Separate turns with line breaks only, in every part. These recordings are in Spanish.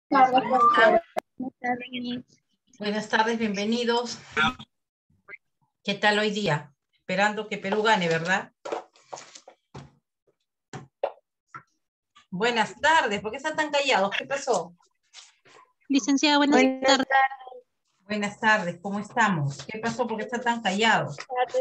¿Cómo están?
Buenas tardes.
Buenas tardes, bienvenidos. ¿Qué tal hoy día? Esperando que Perú gane, ¿verdad? Buenas tardes, ¿por qué están tan callados? ¿Qué pasó?
Licenciada, buenas tardes.
Buenas tardes, ¿cómo estamos? ¿Qué pasó? ¿Por qué están tan callados?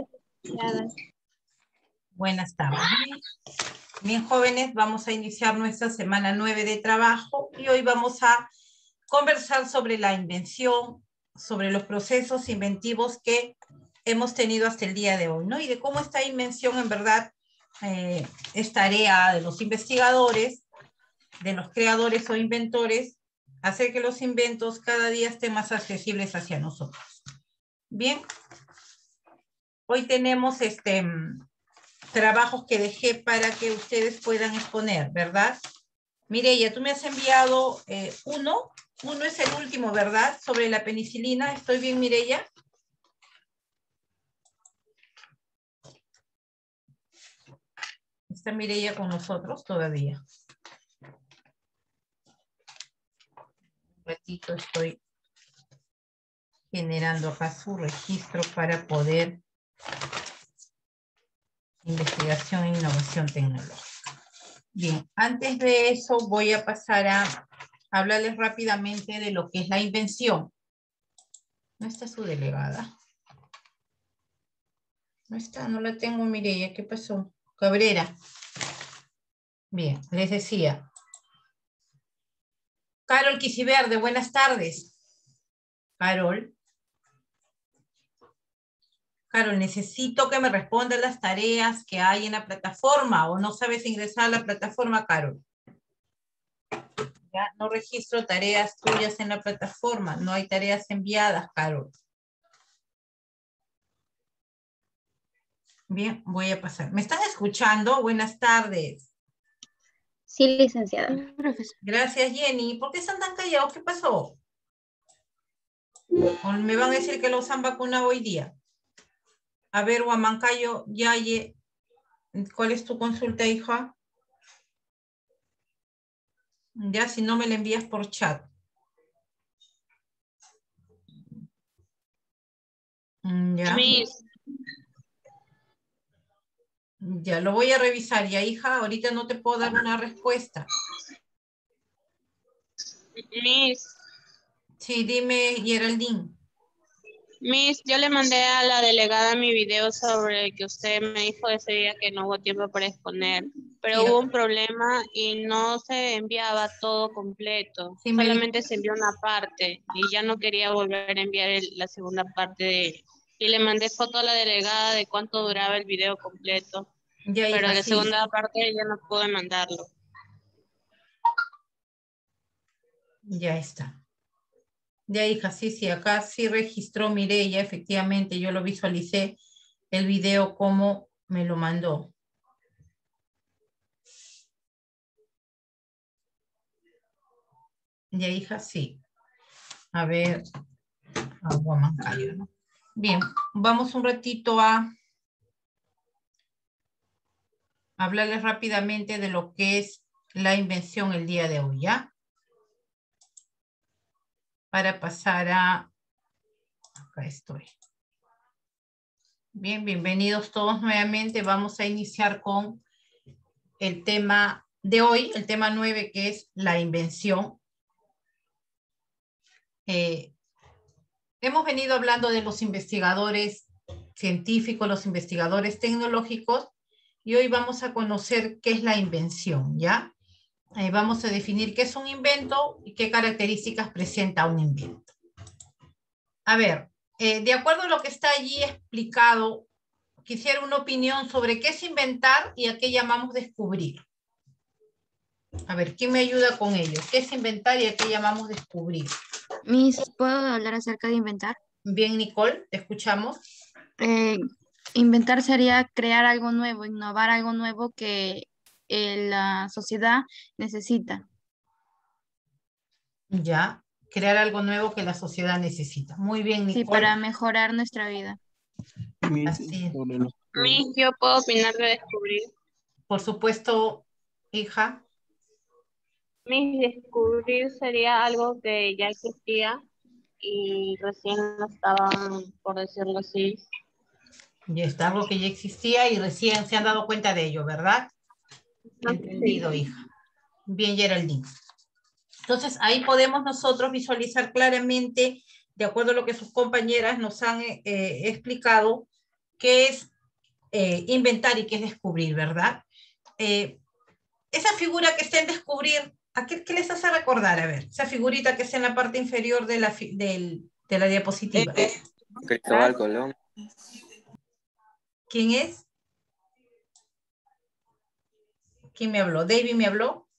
Buenas tardes. Bien, jóvenes, vamos a iniciar nuestra semana 9 de trabajo y hoy vamos a conversar sobre la invención, sobre los procesos inventivos que hemos tenido hasta el día de hoy, ¿no? Y de cómo esta invención en verdad es tarea de los investigadores, de los creadores o inventores, hacer que los inventos cada día estén más accesibles hacia nosotros. Bien, hoy tenemos trabajos que dejé para que ustedes puedan exponer, ¿verdad? Mireya, tú me has enviado uno es el último, ¿verdad? Sobre la penicilina, ¿estoy bien, Mireya? ¿Está Mireya con nosotros todavía? Un ratito estoy generando acá su registro para poder investigación e innovación tecnológica. Bien, antes de eso voy a pasar a hablarles rápidamente de lo que es la invención. ¿No está su delegada? No está, no la tengo, Mireya. ¿Qué pasó? Cabrera. Bien, les decía. Carol Quisiverde, buenas tardes. Carol. Carol, necesito que me respondan las tareas que hay en la plataforma o no sabes ingresar a la plataforma, Carol. Ya no registro tareas tuyas en la plataforma, no hay tareas enviadas, Carol. Bien, voy a pasar. ¿Me están escuchando? Buenas tardes.
Sí, licenciada.
Gracias, Jenny. ¿Por qué están tan callados? ¿Qué pasó? ¿O me van a decir que los han vacunado hoy día? A ver, Huamancayo, Yaye, ¿cuál es tu consulta, hija? Ya, si no me la envías por chat. Ya. Ya, lo voy a revisar. Ya, hija, ahorita no te puedo dar una respuesta.
Miss,
Sí, dime, Geraldine.
yo le mandé a la delegada mi video sobre que usted me dijo ese día que no hubo tiempo para exponer, pero
Sí,
hubo un problema y no se enviaba todo completo,
sí
solamente se envió una parte y ya no quería volver a enviar la segunda parte y le mandé foto a la delegada de cuánto duraba el video completo,
ya,
pero
hija,
la
sí.
segunda parte ya no pude mandarlo.
Ya está. Ya, hija, sí, sí, acá sí registró Mireya, efectivamente, yo lo visualicé el video como me lo mandó. Ya, hija, sí. A ver, a Huamancayo, ¿no? Bien, vamos un ratito a hablarles rápidamente de lo que es la invención el día de hoy, ¿ya? Para pasar a... Acá estoy. Bien, bienvenidos todos nuevamente. Vamos a iniciar con el tema de hoy, el tema 9, que es la invención. Hemos venido hablando de los investigadores científicos, los investigadores tecnológicos, y hoy vamos a conocer qué es la invención, ¿ya? Vamos a definir qué es un invento y qué características presenta un invento. A ver, de acuerdo a lo que está allí explicado, quisiera una opinión sobre qué es inventar y a qué llamamos descubrir. A ver, ¿quién me ayuda con ello? ¿Qué es inventar y a qué llamamos descubrir?
Miss, ¿puedo hablar acerca de inventar?
Bien, Nicole, te escuchamos.
Inventar sería crear algo nuevo, innovar algo nuevo que la sociedad necesita.
Ya, crear algo nuevo que la sociedad necesita. Muy bien,
Sí,
Nicole.
para mejorar nuestra vida.
Así es.
Miss, yo puedo opinar de descubrir.
Por supuesto, hija.
Mi descubrir sería algo que ya existía y recién lo estaban, por decirlo así.
Y está algo que ya existía y recién se han dado cuenta de ello, ¿verdad? Entendido,
Sí.
hija. Bien, Geraldine. Entonces, ahí podemos nosotros visualizar claramente, de acuerdo a lo que sus compañeras nos han explicado, qué es inventar y qué es descubrir, ¿verdad? Esa figura que está en descubrir, ¿qué les hace recordar? A ver, esa figurita que está en la parte inferior de la diapositiva.
Cristóbal Colón.
¿Quién es? ¿Quién me habló? ¿David me habló?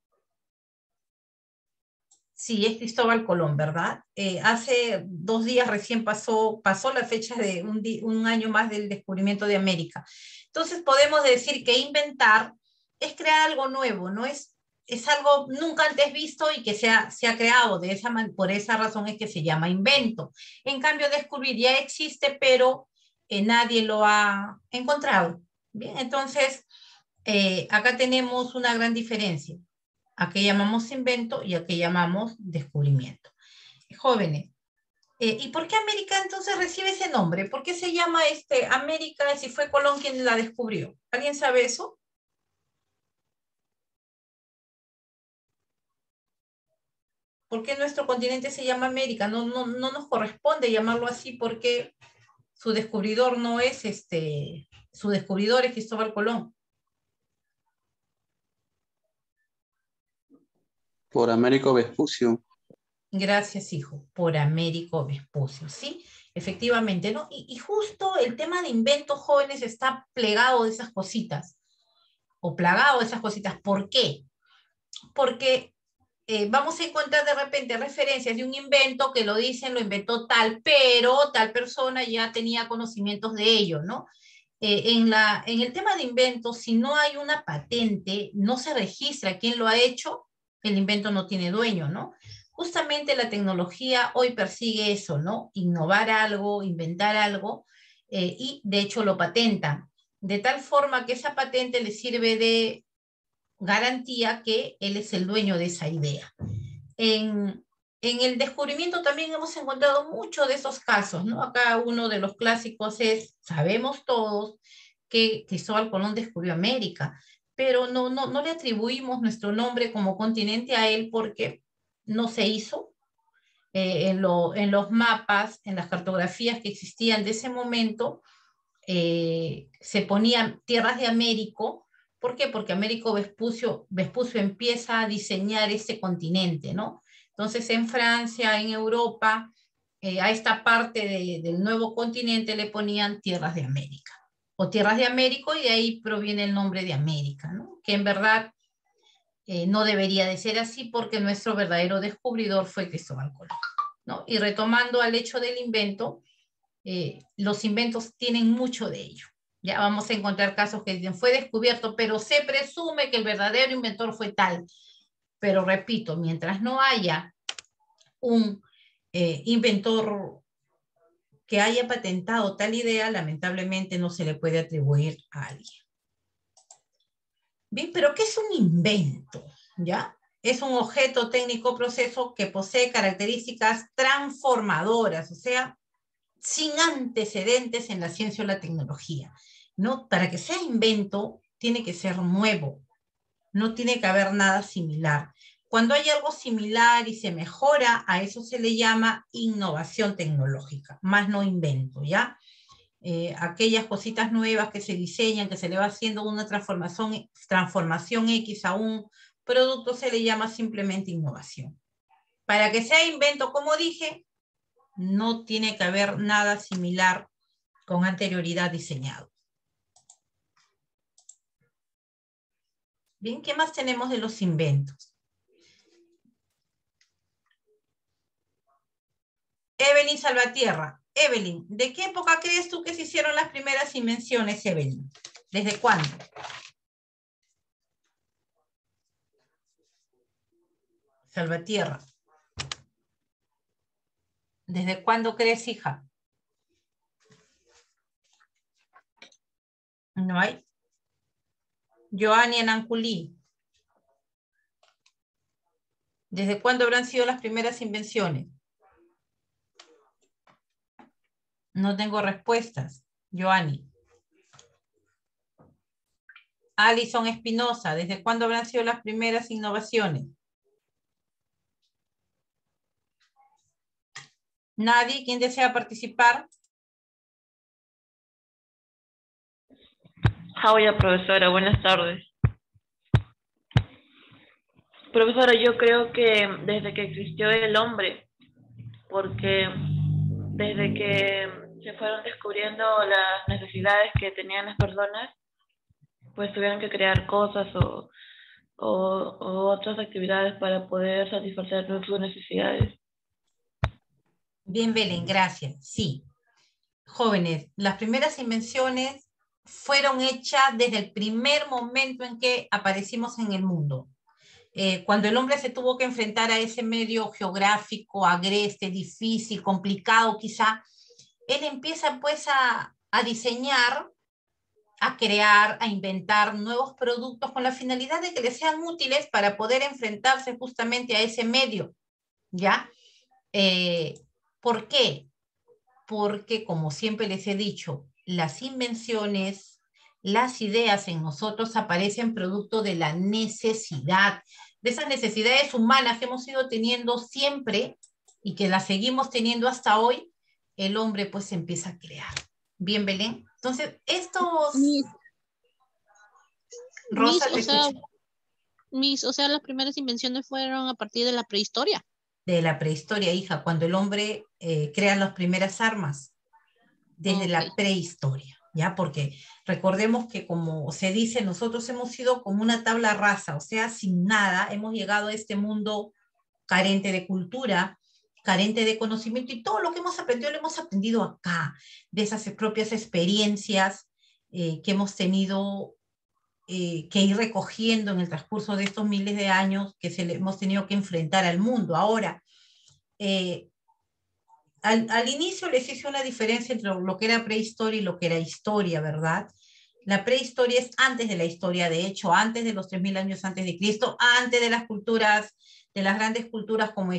Sí, es Cristóbal Colón, ¿verdad? Hace 2 días recién pasó la fecha de un año más del descubrimiento de América. Entonces podemos decir que inventar es crear algo nuevo, ¿no? Es algo nunca antes visto y que se ha creado. Por esa razón es que se llama invento. En cambio, descubrir ya existe, pero nadie lo ha encontrado. Bien, entonces acá tenemos una gran diferencia. ¿A qué llamamos invento y a qué llamamos descubrimiento? Jóvenes, ¿y por qué América entonces recibe ese nombre? ¿Por qué se llama América si fue Colón quien la descubrió? ¿Alguien sabe eso? ¿Por qué nuestro continente se llama América? No nos corresponde llamarlo así porque su descubridor no es su descubridor es Cristóbal Colón.
Por Américo Vespucio.
Gracias, hijo, por Américo Vespucio, ¿sí? Efectivamente, ¿no? Y justo el tema de inventos jóvenes está plegado de esas cositas, o plagado de esas cositas. ¿Por qué? Porque vamos a encontrar de repente referencias de un invento que lo dicen, lo inventó tal, pero tal persona ya tenía conocimientos de ello, ¿no? En el tema de inventos, si no hay una patente, no se registra quién lo ha hecho, el invento no tiene dueño, ¿no? Justamente la tecnología hoy persigue eso, ¿no? Innovar algo, inventar algo, y de hecho lo patentan, de tal forma que esa patente le sirve de garantía que él es el dueño de esa idea. En el descubrimiento también hemos encontrado muchos de esos casos, ¿no? Acá uno de los clásicos es, sabemos todos que Cristóbal Colón descubrió América, pero no le atribuimos nuestro nombre como continente a él porque no se hizo. En los mapas, en las cartografías que existían de ese momento, se ponían tierras de Américo. ¿Por qué? Porque Américo Vespucio empieza a diseñar este continente, ¿no? Entonces en Francia, en Europa, a esta parte del nuevo continente le ponían tierras de América o tierras de Américo y de ahí proviene el nombre de América, ¿no? Que en verdad no debería de ser así porque nuestro verdadero descubridor fue Cristóbal Colón, ¿no? Y retomando al hecho del invento, los inventos tienen mucho de ello. Ya vamos a encontrar casos que dicen, fue descubierto, pero se presume que el verdadero inventor fue tal. Pero repito, mientras no haya un inventor que haya patentado tal idea, lamentablemente no se le puede atribuir a alguien. Bien, pero ¿qué es un invento? ¿Ya? Es un objeto técnico proceso que posee características transformadoras, o sea, sin antecedentes en la ciencia o la tecnología, ¿no? Para que sea invento, tiene que ser nuevo, no tiene que haber nada similar. Cuando hay algo similar y se mejora, a eso se le llama innovación tecnológica, más no invento, ¿ya? Aquellas cositas nuevas que se diseñan, que se le va haciendo una transformación X a un producto, se le llama simplemente innovación. Para que sea invento, como dije, no tiene que haber nada similar con anterioridad diseñado. Bien, ¿qué más tenemos de los inventos? Evelyn Salvatierra. Evelyn, ¿de qué época crees tú que se hicieron las primeras invenciones, Evelyn? ¿Desde cuándo? Salvatierra. ¿Desde cuándo crees, hija? No hay. Joanny Ananculí. ¿Desde cuándo habrán sido las primeras invenciones? No tengo respuestas. Joanny. Alison Espinosa, ¿desde cuándo habrán sido las primeras innovaciones? ¿Nadie? ¿Quién desea participar?
Hola, profesora, buenas tardes. Profesora, yo creo que desde que existió el hombre, porque desde que se fueron descubriendo las necesidades que tenían las personas, pues tuvieron que crear cosas o otras actividades para poder satisfacer sus necesidades.
Bien, Belén, gracias. Sí. Jóvenes, las primeras invenciones fueron hechas desde el primer momento en que aparecimos en el mundo. Cuando el hombre se tuvo que enfrentar a ese medio geográfico, agreste, difícil, complicado quizá, él empieza pues a diseñar, a crear, a inventar nuevos productos con la finalidad de que le sean útiles para poder enfrentarse justamente a ese medio, ¿ya? ¿Por qué? Porque, como siempre les he dicho, las invenciones, las ideas en nosotros aparecen producto de la necesidad, de esas necesidades humanas que hemos ido teniendo siempre y que las seguimos teniendo hasta hoy, el hombre pues empieza a crear. Bien, Belén. Entonces, estos... Rosa, te escucho.
O sea, las primeras invenciones fueron a partir de la prehistoria.
De la prehistoria, hija, cuando el hombre crea las primeras armas, desde la prehistoria, ¿ya? Porque recordemos que, como se dice, nosotros hemos sido como una tabla rasa, o sea, sin nada, hemos llegado a este mundo carente de cultura, carente de conocimiento, y todo lo que hemos aprendido lo hemos aprendido acá, de esas propias experiencias que hemos tenido que ir recogiendo en el transcurso de estos miles de años que hemos tenido que enfrentar al mundo. Ahora, al inicio les hice una diferencia entre lo que era prehistoria y lo que era historia, ¿verdad? La prehistoria es antes de la historia, de hecho, antes de los 3000 años antes de Cristo, antes de las culturas, de las grandes culturas como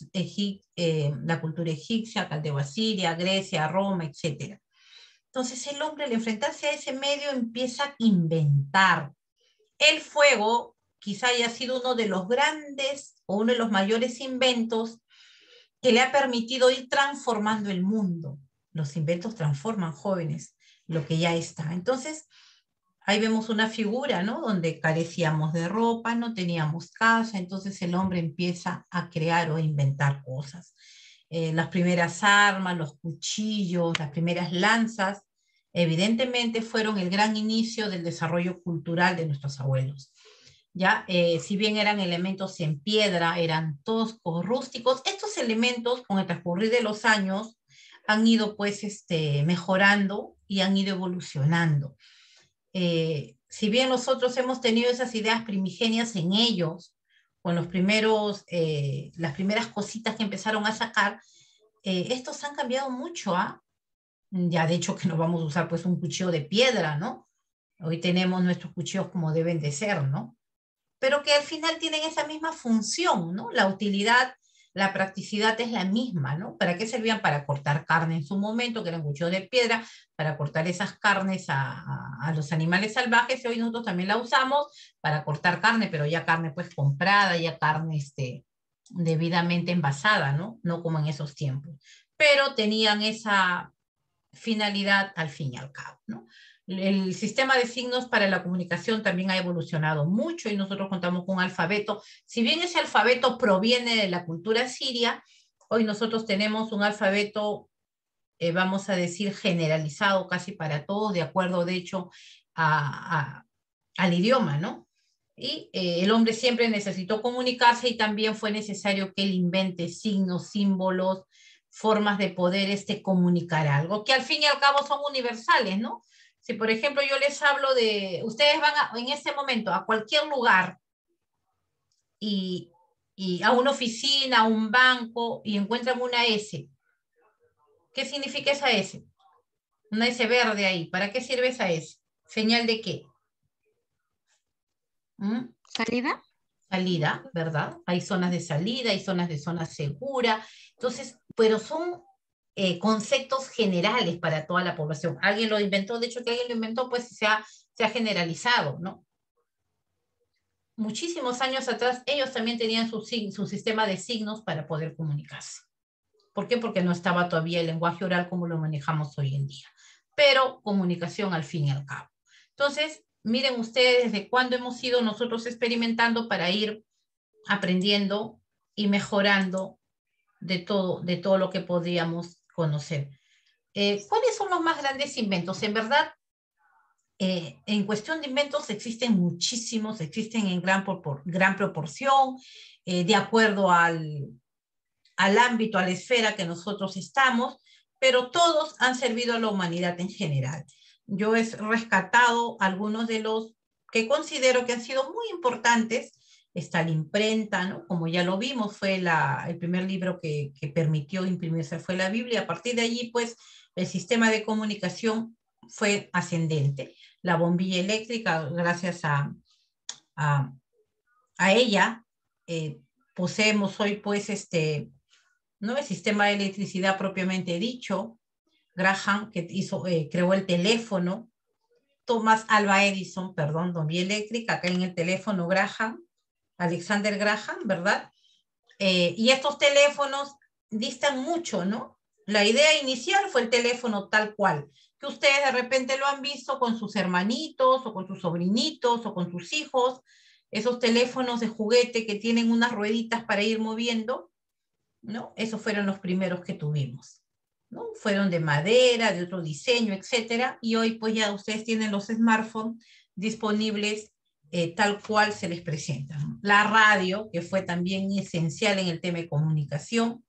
la cultura egipcia, Caldeo-Asiria, Grecia, Roma, etc. Entonces el hombre, al enfrentarse a ese medio, empieza a inventar. El fuego quizá haya sido uno de los grandes o uno de los mayores inventos que le ha permitido ir transformando el mundo. Los inventos transforman, jóvenes, lo que ya está. Entonces, ahí vemos una figura, ¿no? Donde carecíamos de ropa, no teníamos casa, entonces el hombre empieza a crear o a inventar cosas. Las primeras armas, los cuchillos, las primeras lanzas, evidentemente fueron el gran inicio del desarrollo cultural de nuestros abuelos. ¿Ya? Si bien eran elementos en piedra, eran toscos, rústicos, estos elementos con el transcurrir de los años han ido pues mejorando y han ido evolucionando. Si bien nosotros hemos tenido esas ideas primigenias en ellos, con los las primeras cositas que empezaron a sacar, estos han cambiado mucho, ¿ah? Ya de hecho que no vamos a usar pues un cuchillo de piedra, ¿no? Hoy tenemos nuestros cuchillos como deben de ser, ¿no? Pero que al final tienen esa misma función, ¿no? La utilidad, la practicidad es la misma, ¿no? ¿Para qué servían? Para cortar carne en su momento, que eran cuchillos de piedra, para cortar esas carnes a los animales salvajes, y hoy nosotros también la usamos para cortar carne, pero ya carne pues comprada, ya carne debidamente envasada, ¿no? No como en esos tiempos. Pero tenían esa finalidad al fin y al cabo, ¿no? El sistema de signos para la comunicación también ha evolucionado mucho y nosotros contamos con un alfabeto. Si bien ese alfabeto proviene de la cultura siria, hoy nosotros tenemos un alfabeto, vamos a decir, generalizado casi para todos, de acuerdo, de hecho, al idioma, ¿no? Y el hombre siempre necesitó comunicarse y también fue necesario que él invente signos, símbolos, formas de poder comunicar algo, que al fin y al cabo son universales, ¿no? Si, por ejemplo, yo les hablo ustedes van en este momento a cualquier lugar y a una oficina, a un banco, y encuentran una S. ¿Qué significa esa S? Una S verde ahí. ¿Para qué sirve esa S? ¿Señal de qué?
¿Salida?
salida, ¿verdad? Hay zonas de salida, hay zonas de zona segura. Entonces, pero son conceptos generales para toda la población. Alguien lo inventó, de hecho que alguien lo inventó, pues se ha generalizado, ¿no? Muchísimos años atrás, ellos también tenían su sistema de signos para poder comunicarse. ¿Por qué? Porque no estaba todavía el lenguaje oral como lo manejamos hoy en día. Pero comunicación al fin y al cabo. Entonces, miren ustedes desde cuándo hemos ido nosotros experimentando para ir aprendiendo y mejorando de todo lo que podíamos conocer. ¿Cuáles son los más grandes inventos? En verdad, en cuestión de inventos existen muchísimos, existen en gran proporción, de acuerdo al ámbito, a la esfera que nosotros estamos, pero todos han servido a la humanidad en general. Yo he rescatado algunos de los que considero que han sido muy importantes. Está la imprenta, ¿no? Como ya lo vimos, fue el primer libro que permitió imprimirse, fue la Biblia. A partir de allí, pues, el sistema de comunicación fue ascendente. La bombilla eléctrica, gracias a ella, poseemos hoy, pues, ¿no? El sistema de electricidad propiamente dicho. Graham, que creó el teléfono. Thomas Alva Edison, perdón, bombilla eléctrica, acá en el teléfono Graham, Alexander Graham, ¿verdad? Y estos teléfonos distan mucho, ¿no? La idea inicial fue el teléfono tal cual, que ustedes de repente lo han visto con sus hermanitos, o con sus sobrinitos, o con sus hijos, esos teléfonos de juguete que tienen unas rueditas para ir moviendo, ¿no? Esos fueron los primeros que tuvimos, ¿no? Fueron de madera, de otro diseño, etcétera, y hoy pues ya ustedes tienen los smartphones disponibles tal cual se les presenta. La radio, que fue también esencial en el tema de comunicación,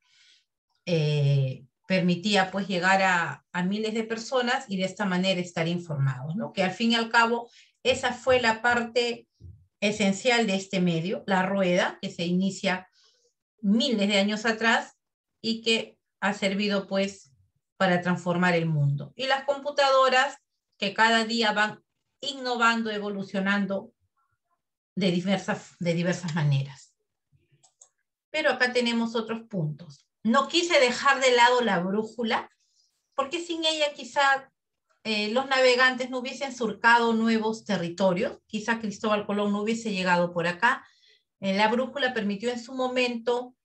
permitía pues llegar a miles de personas y de esta manera estar informados, ¿no? Que al fin y al cabo esa fue la parte esencial de este medio, la rueda, que se inicia miles de años atrás y que ha servido pues para transformar el mundo. Y las computadoras que cada día van innovando, evolucionando de diversas maneras. Pero acá tenemos otros puntos. No quise dejar de lado la brújula, porque sin ella quizá los navegantes no hubiesen surcado nuevos territorios, quizá Cristóbal Colón no hubiese llegado por acá. La brújula permitió en su momento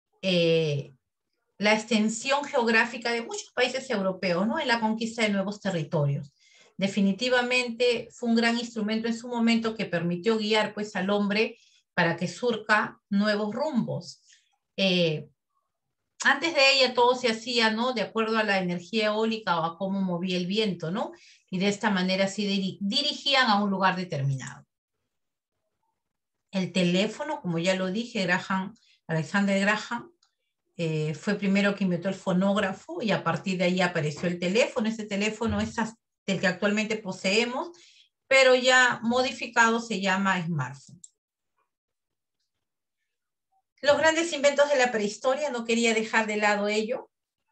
la extensión geográfica de muchos países europeos, ¿no? En la conquista de nuevos territorios. Definitivamente fue un gran instrumento en su momento que permitió guiar pues al hombre para que surca nuevos rumbos. Antes de ella todo se hacía, ¿no? De acuerdo a la energía eólica o a cómo movía el viento, ¿no? Y de esta manera sí dirigían a un lugar determinado. El teléfono, como ya lo dije, Alexander Graham, fue primero que inventó el fonógrafo y a partir de ahí apareció el teléfono. Ese teléfono es el que actualmente poseemos, pero ya modificado se llama smartphone. Los grandes inventos de la prehistoria, no quería dejar de lado ello.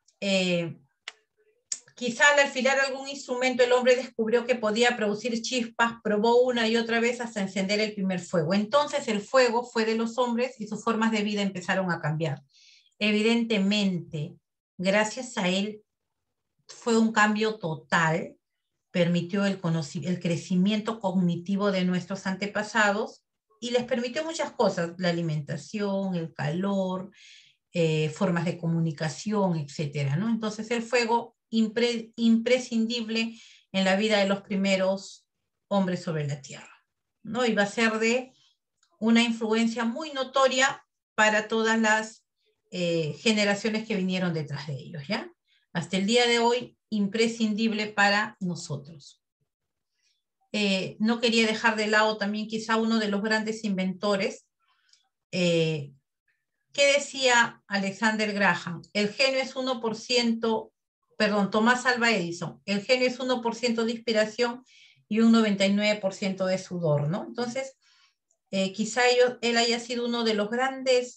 Quizá al afilar algún instrumento el hombre descubrió que podía producir chispas, probó una y otra vez hasta encender el primer fuego. Entonces el fuego fue de los hombres y sus formas de vida empezaron a cambiar. Evidentemente, gracias a él fue un cambio total, permitió el crecimiento cognitivo de nuestros antepasados y les permitió muchas cosas, la alimentación, el calor, formas de comunicación, etcétera, ¿no? Entonces el fuego imprescindible en la vida de los primeros hombres sobre la tierra, ¿no? Y va a ser de una influencia muy notoria para todas las generaciones que vinieron detrás de ellos, ¿ya? Hasta el día de hoy, imprescindible para nosotros. No quería dejar de lado también quizá uno de los grandes inventores, ¿qué decía Alexander Graham? El genio es 1%, perdón, Tomás Alva Edison, el genio es 1% de inspiración y un 99% de sudor, ¿no? Entonces, quizá él haya sido uno de los grandes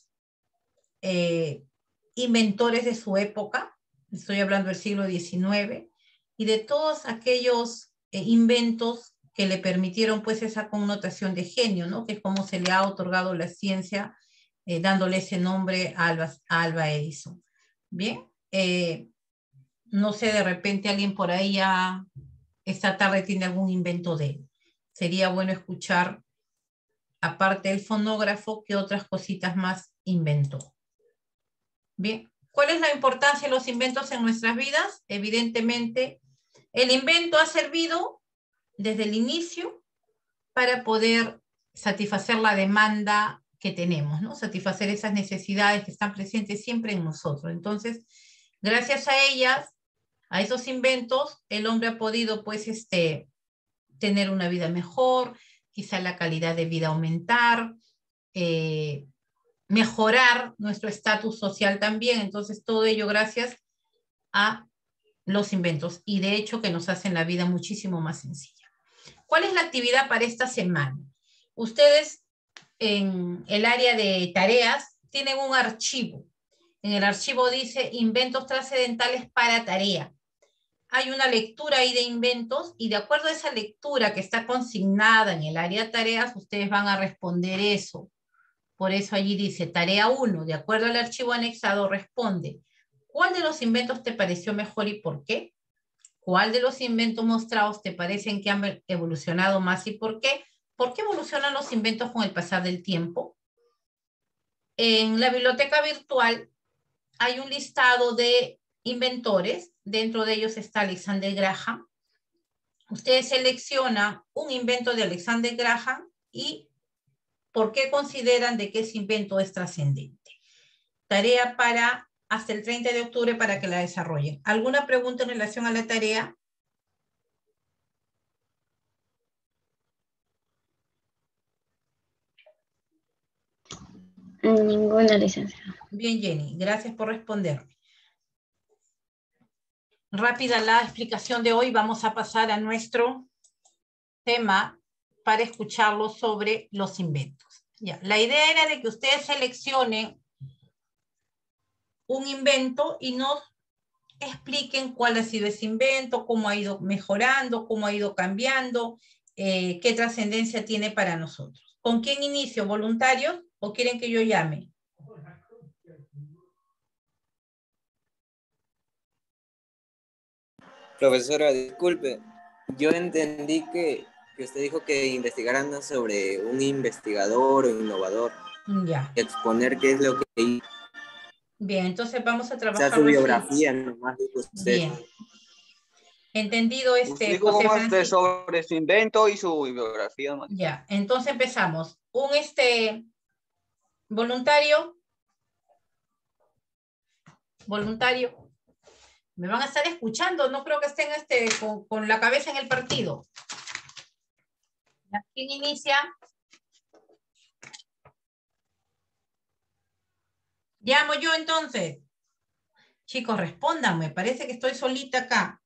inventores de su época, estoy hablando del siglo XIX, y de todos aquellos inventos que le permitieron pues esa connotación de genio, ¿no? Que es como se le ha otorgado la ciencia, dándole ese nombre a Alba Edison. Bien, no sé, de repente alguien por ahí ya esta tarde tiene algún invento de él. Sería bueno escuchar, aparte del fonógrafo, qué otras cositas más inventó. Bien, ¿cuál es la importancia de los inventos en nuestras vidas? Evidentemente, el invento ha servido desde el inicio para poder satisfacer la demanda que tenemos, ¿no? Satisfacer esas necesidades que están presentes siempre en nosotros. Entonces, gracias a ellas, a esos inventos, el hombre ha podido, pues, tener una vida mejor, quizá la calidad de vida aumentar, mejorar nuestro estatus social también. Entonces, todo ello gracias a los inventos y de hecho que nos hacen la vida muchísimo más sencilla. ¿Cuál es la actividad para esta semana? Ustedes en el área de tareas tienen un archivo. En el archivo dice inventos trascendentales para tarea. Hay una lectura ahí de inventos y de acuerdo a esa lectura que está consignada en el área de tareas, ustedes van a responder eso. Por eso allí dice tarea 1, de acuerdo al archivo anexado, responde. ¿Cuál de los inventos te pareció mejor y por qué? ¿Cuál de los inventos mostrados te parecen que han evolucionado más y por qué? ¿Por qué evolucionan los inventos con el pasar del tiempo? En la biblioteca virtual hay un listado de inventores. Dentro de ellos está Alexander Graham. Ustedes seleccionan un invento de Alexander Graham y por qué consideran de que ese invento es trascendente. Tarea para hasta el 30 de octubre para que la desarrollen. ¿Alguna pregunta en relación a la tarea?
Ninguna, licenciada.
Bien, Jenny, gracias por responderme. Rápida la explicación de hoy. Vamos a pasar a nuestro tema para escucharlo sobre los inventos. Ya, la idea era de que ustedes seleccionen un invento y nos expliquen cuál ha sido ese invento, cómo ha ido mejorando, cómo ha ido cambiando, qué trascendencia tiene para nosotros. ¿Con quién inicio? ¿Voluntarios o quieren que yo llame?
Profesora, disculpe, yo entendí que usted dijo que investigaran sobre un investigador o innovador,
Ya.
exponer qué es lo que...
Bien, entonces vamos a
O
trabajar.
sea, su biografía nomás dijo usted.
Bien. Entendido
Usted dijo
José
más
Francisco.
sobre su invento y su biografía, ¿no?
Ya, entonces empezamos. Un voluntario. Voluntario. Me van a estar escuchando, no creo que estén con la cabeza en el partido. ¿Quién inicia? Llamo yo entonces. Chicos, respondan, me parece que estoy solita acá.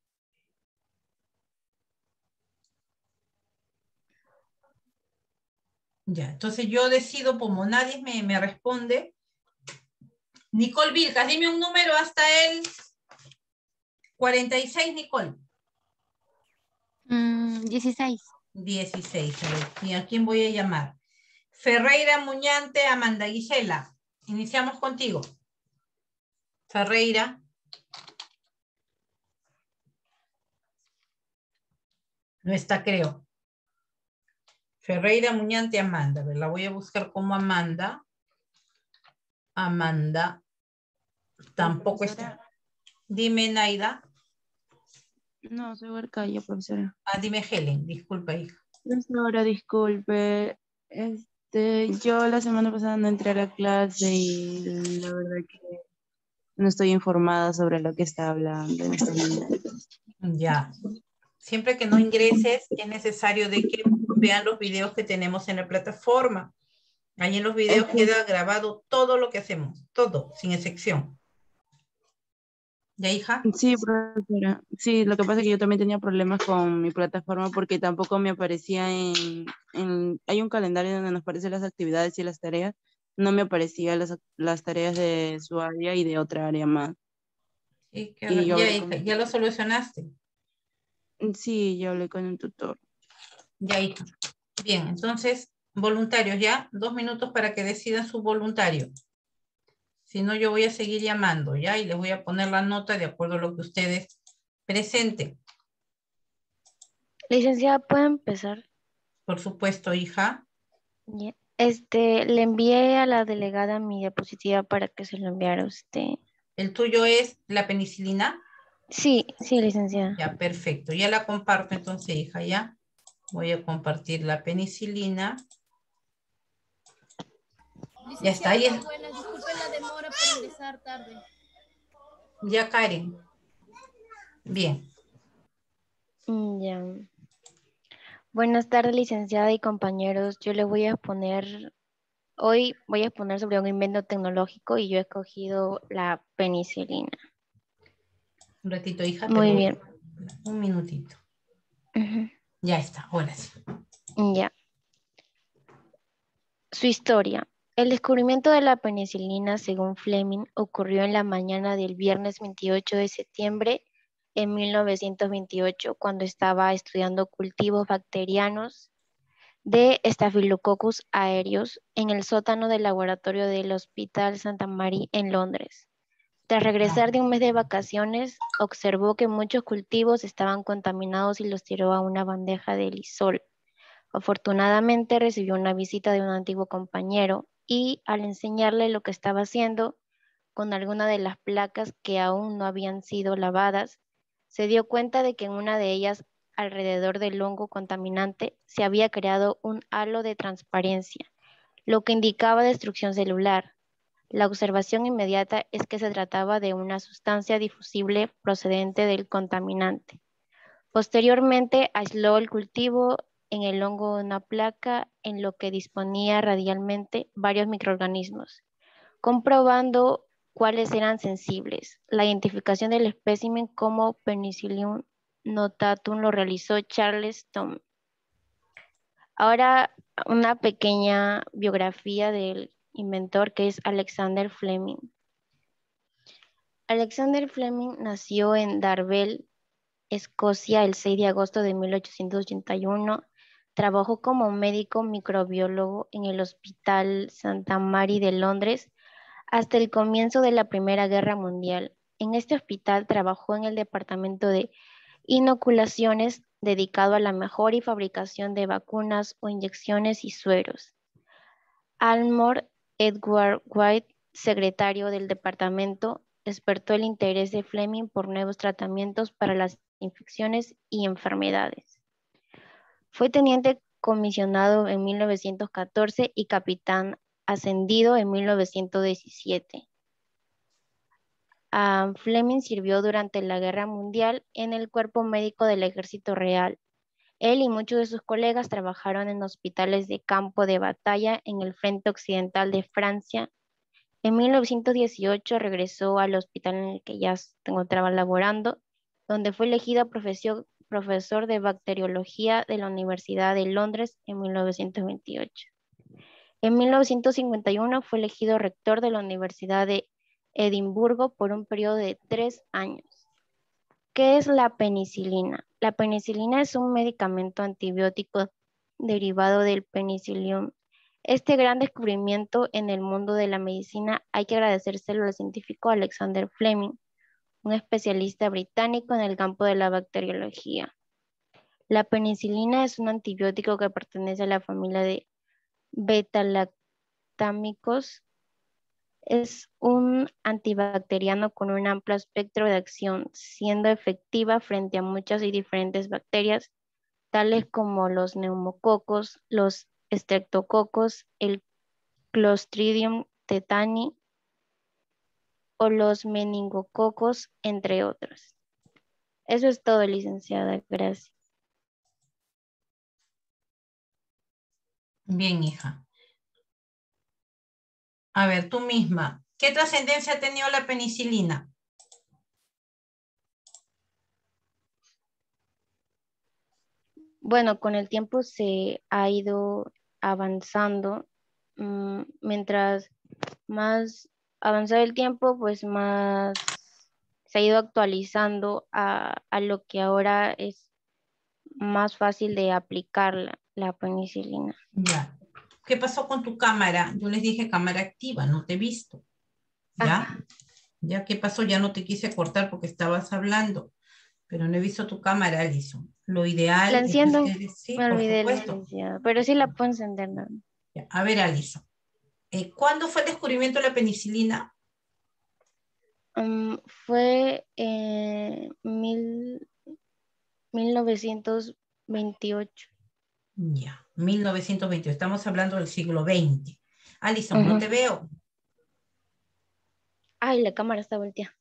Ya, entonces yo decido, como nadie me responde. Nicole Vilcas, dime un número hasta el 46, Nicole.
16.
16, a ver, ¿y a quién voy a llamar? Ferreira Muñante, Amanda Gisela. Iniciamos contigo. Ferreira. No está, creo. Ferreira Muñante, Amanda. A ver, la voy a buscar como Amanda. Amanda. Tampoco está. Dime, Naida.
No, soy Huarcaya, profesora.
Ah, dime, Helen. Disculpa, hija.
Profesora, disculpe. Yo la semana pasada no entré a la clase y la verdad que no estoy informada sobre lo que está hablando en este momento.
Ya. Siempre que no ingreses, es necesario de que vean los videos que tenemos en la plataforma. Ahí en los videos queda grabado todo lo que hacemos. Todo, sin excepción. ¿Ya, hija?
Sí, profesora. Sí, lo que pasa es que yo también tenía problemas con mi plataforma porque tampoco me aparecía hay un calendario donde nos aparecen las actividades y las tareas. No me aparecían las tareas de su área y de otra área más.
Sí,
Y yo
ya, hija, ¿ya lo solucionaste?
Sí, yo hablé con un tutor.
Ya, hija. Bien, entonces, voluntarios, ¿ya? 2 minutos para que decidan su voluntario. Si no, yo voy a seguir llamando, ¿ya? Y les voy a poner la nota de acuerdo a lo que ustedes presenten.
Licenciada, ¿puedo empezar?
Por supuesto, hija.
Ya. Le envié a la delegada mi diapositiva para que se lo enviara a usted.
¿El tuyo es la penicilina?
Sí, sí, licenciada.
Ya, perfecto. Ya la comparto entonces, hija, ¿ya? Voy a compartir la penicilina. Ya está ahí.
Buenas, disculpen la demora por ingresar tarde.
Ya, Karen. Bien.
Ya. Buenas tardes, licenciada y compañeros. Hoy voy a exponer sobre un invento tecnológico y yo he escogido la penicilina.
Un ratito, hija.
Muy bien.
Un minutito.
Ujú.
Ya está, ahora sí.
Ya. Su historia. El descubrimiento de la penicilina, según Fleming, ocurrió en la mañana del viernes 28 de septiembre en 1928, cuando estaba estudiando cultivos bacterianos de Staphylococcus aureus en el sótano del laboratorio del Hospital Santa Mary en Londres. Tras regresar de un mes de vacaciones, observó que muchos cultivos estaban contaminados y los tiró a una bandeja de lisol. Afortunadamente recibió una visita de un antiguo compañero y al enseñarle lo que estaba haciendo con alguna de las placas que aún no habían sido lavadas, se dio cuenta de que en una de ellas, alrededor del hongo contaminante, se había creado un halo de transparencia, lo que indicaba destrucción celular. La observación inmediata es que se trataba de una sustancia difusible procedente del contaminante. Posteriormente, aisló el cultivo en el hongo de una placa en lo que disponía radialmente varios microorganismos, comprobando cuáles eran sensibles. La identificación del espécimen como Penicillium notatum lo realizó Charles Thom. Ahora una pequeña biografía del inventor que es Alexander Fleming. Alexander Fleming nació en Darvel, Escocia, el 6 de agosto de 1881. Trabajó como médico microbiólogo en el Hospital Santa Mary de Londres hasta el comienzo de la Primera Guerra Mundial. En este hospital trabajó en el departamento de inoculaciones dedicado a la mejora y fabricación de vacunas o inyecciones y sueros. Almore Edward White, secretario del departamento, despertó el interés de Fleming por nuevos tratamientos para las infecciones y enfermedades. Fue teniente comisionado en 1914 y capitán ascendido en 1917. Fleming sirvió durante la Guerra Mundial en el Cuerpo Médico del Ejército Real. Él y muchos de sus colegas trabajaron en hospitales de campo de batalla en el frente occidental de Francia. En 1918 regresó al hospital en el que ya se encontraba laborando, donde fue elegido profesor de bacteriología de la Universidad de Londres en 1928. En 1951 fue elegido rector de la Universidad de Edimburgo por un periodo de 3 años. ¿Qué es la penicilina? La penicilina es un medicamento antibiótico derivado del penicillium. Este gran descubrimiento en el mundo de la medicina hay que agradecérselo al científico Alexander Fleming, un especialista británico en el campo de la bacteriología. La penicilina es un antibiótico que pertenece a la familia de beta-lactámicos. Es un antibacteriano con un amplio espectro de acción, siendo efectiva frente a muchas y diferentes bacterias, tales como los neumococos, los streptococos, el Clostridium tetani o los meningococos, entre otros. Eso es todo, licenciada. Gracias.
Bien, hija. A ver, tú misma. ¿Qué trascendencia ha tenido la penicilina?
Bueno, con el tiempo se ha ido avanzando. Mientras más avanzado el tiempo, pues más se ha ido actualizando a lo que ahora es más fácil de aplicar la penicilina.
Ya. ¿Qué pasó con tu cámara? Yo les dije cámara activa, no te he visto. ¿Ya? ¿Ya qué pasó? Ya no te quise cortar porque estabas hablando, pero no he visto tu cámara, Alison. Lo ideal
La
es que
enciendo,
ustedes, sí,
me
por
olvidé,
supuesto.
licenciada, pero sí la puedo encender, ¿no?
Ya. A ver, Alison, ¿cuándo fue el descubrimiento de la penicilina?
Fue en 1928.
Ya, 1928. Estamos hablando del siglo XX. Alison, no te veo.
Ay, la cámara está volteada.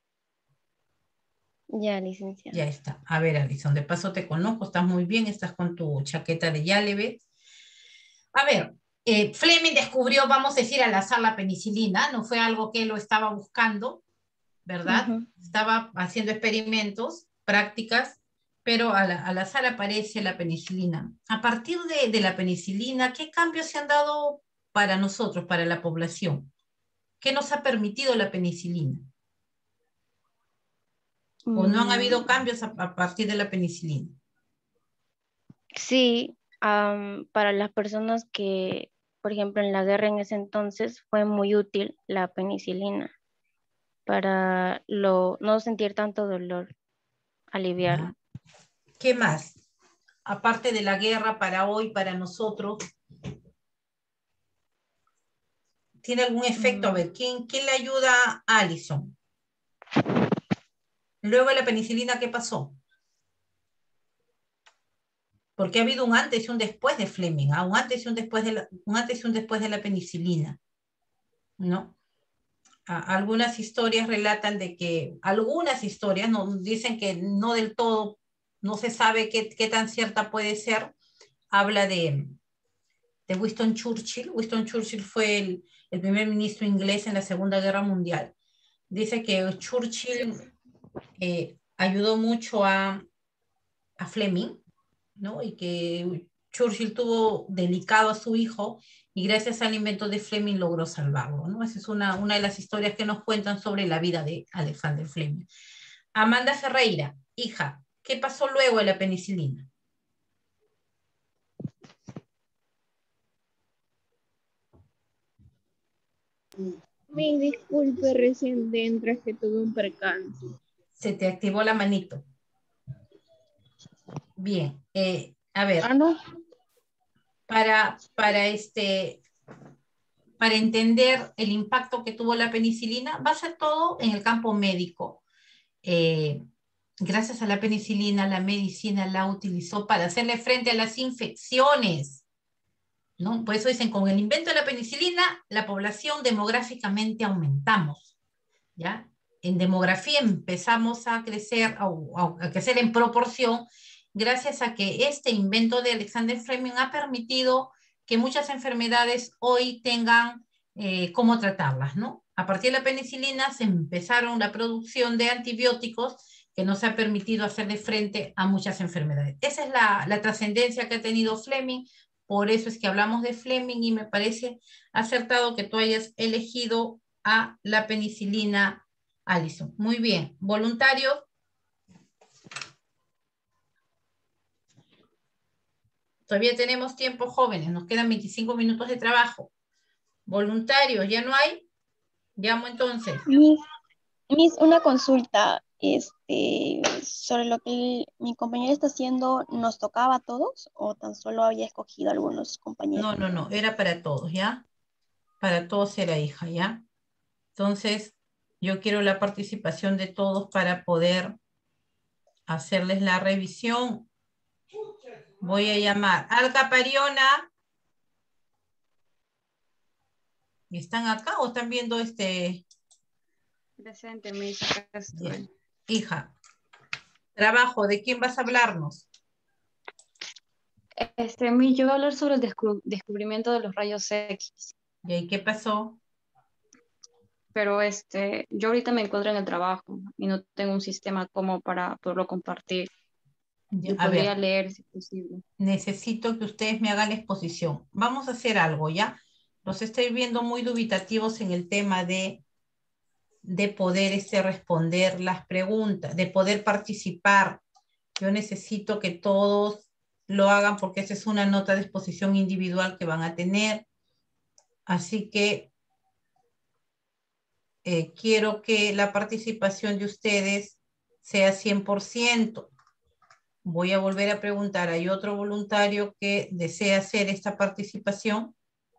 Ya, licenciada.
Ya está. A ver, Alison, de paso te conozco, estás muy bien, estás con tu chaqueta de Yaleve. A ver, Fleming descubrió, vamos a decir, al azar la penicilina, no fue algo que él lo estaba buscando, ¿verdad? Estaba haciendo experimentos, prácticas, pero al azar aparece la penicilina. A partir de la penicilina, ¿qué cambios se han dado para nosotros, para la población? ¿Qué nos ha permitido la penicilina? ¿O no han habido cambios a partir de la penicilina?
Sí, para las personas que, por ejemplo, en la guerra en ese entonces fue muy útil la penicilina para no sentir tanto dolor, aliviarlo.
¿Qué más? Aparte de la guerra, para hoy, para nosotros, ¿tiene algún efecto? A ver, ¿quién le ayuda a Alison? Luego de la penicilina, ¿qué pasó? Porque ha habido un antes y un después de Fleming, un antes y un después de la penicilina, ¿no? Algunas historias relatan de que, algunas historias dicen que no del todo, no se sabe qué tan cierta puede ser, habla de Winston Churchill. Winston Churchill fue el primer ministro inglés en la Segunda Guerra Mundial. Dice que Churchill ayudó mucho a Fleming, ¿no? Y que Churchill tuvo delicado a su hijo y gracias al invento de Fleming logró salvarlo, ¿no? Esa es una de las historias que nos cuentan sobre la vida de Alexander Fleming. Amanda Ferreira, hija, ¿qué pasó luego de la penicilina?
Me disculpe, recién dentro es que tuve un percance.
Se te activó la manito. Bien, a ver. Para entender el impacto que tuvo la penicilina, va a ser todo en el campo médico. Gracias a la penicilina, la medicina la utilizó para hacerle frente a las infecciones, ¿no? Por eso dicen, con el invento de la penicilina, la población demográficamente aumentamos, ¿ya? En demografía empezamos a crecer, a crecer en proporción, gracias a que este invento de Alexander Fleming ha permitido que muchas enfermedades hoy tengan cómo tratarlas, ¿no? A partir de la penicilina se empezaron la producción de antibióticos que nos ha permitido hacerle frente a muchas enfermedades. Esa es la trascendencia que ha tenido Fleming, por eso es que hablamos de Fleming y me parece acertado que tú hayas elegido a la penicilina, Alison. Muy bien. ¿Voluntarios? Todavía tenemos tiempo, jóvenes. Nos quedan 25 minutos de trabajo. ¿Voluntarios? ¿Ya no hay? Llamo entonces.
Miss, una consulta, sobre lo que mi compañera está haciendo, ¿nos tocaba a todos o tan solo había escogido a algunos compañeros?
No, era para todos, ¿ya? Para todos era hija, ¿ya? Entonces, yo quiero la participación de todos para poder hacerles la revisión. Voy a llamar. Alca Pariona. ¿Están acá o están viendo
Presente, Miss, acá estoy.
Hija, trabajo, ¿de quién vas a hablarnos?
Miss, yo voy a hablar sobre el descubrimiento de los rayos X.
¿Y qué pasó?
Pero yo ahorita me encuentro en el trabajo y no tengo un sistema como para poderlo compartir. Yo podría leer si es posible.
Necesito que ustedes me hagan la exposición. Vamos a hacer algo, ¿ya? Los estoy viendo muy dubitativos en el tema de poder responder las preguntas, de poder participar Yo necesito que todos lo hagan porque esa es una nota de exposición individual que van a tener. Así que quiero que la participación de ustedes sea 100%. Voy a volver a preguntar, ¿hay otro voluntario que desea hacer esta participación?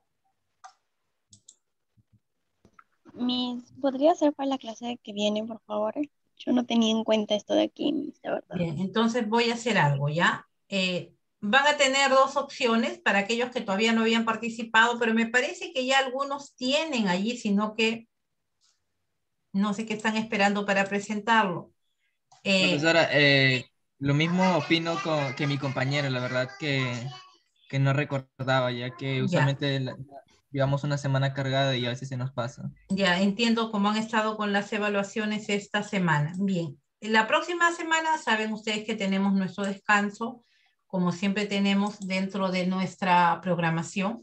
Miss, ¿podría ser para la clase que viene, por favor? Yo no tenía en cuenta esto de aquí, Miss, de verdad.
Bien, entonces voy a hacer algo, ¿ya? Van a tener dos opciones para aquellos que todavía no habían participado, pero me parece que ya algunos tienen allí, sino que no sé qué están esperando para presentarlo.
Profesora, lo mismo opino que mi compañero, la verdad que no recordaba, ya que usualmente llevamos una semana cargada y a veces se nos pasa.
Ya entiendo cómo han estado con las evaluaciones esta semana. Bien, la próxima semana saben ustedes que tenemos nuestro descanso, como siempre tenemos dentro de nuestra programación.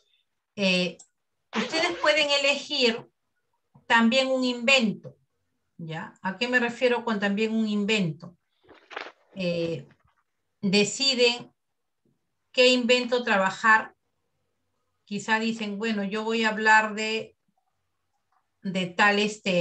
Ustedes pueden elegir también un invento, ¿ya? ¿A qué me refiero con también un invento? Deciden qué invento trabajar. Quizá dicen, bueno, yo voy a hablar de tal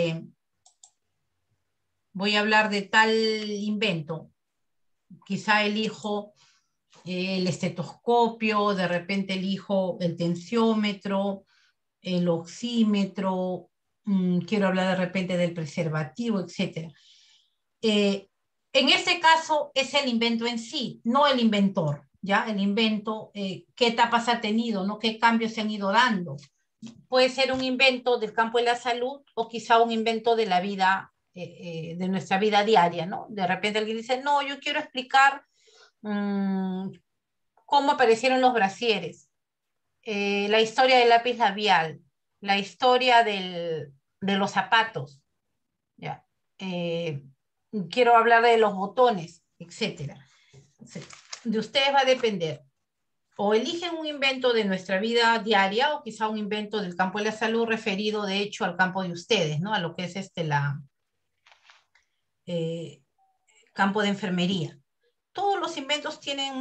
voy a hablar de tal invento. Quizá elijo el estetoscopio, de repente elijo el tensiómetro, el oxímetro, quiero hablar de repente del preservativo, etc. En este caso es el invento en sí, no el inventor, ¿ya? El invento, qué etapas ha tenido, ¿no? Qué cambios se han ido dando. Puede ser un invento del campo de la salud o quizá un invento de la vida, de nuestra vida diaria, ¿no? De repente alguien dice, no, yo quiero explicar cómo aparecieron los brasieres, la historia del lápiz labial, la historia de los zapatos, ¿ya? Quiero hablar de los botones, etc. De ustedes va a depender. O eligen un invento de nuestra vida diaria o quizá un invento del campo de la salud referido de hecho al campo de ustedes, ¿no? A lo que es campo de enfermería. Todos los inventos tienen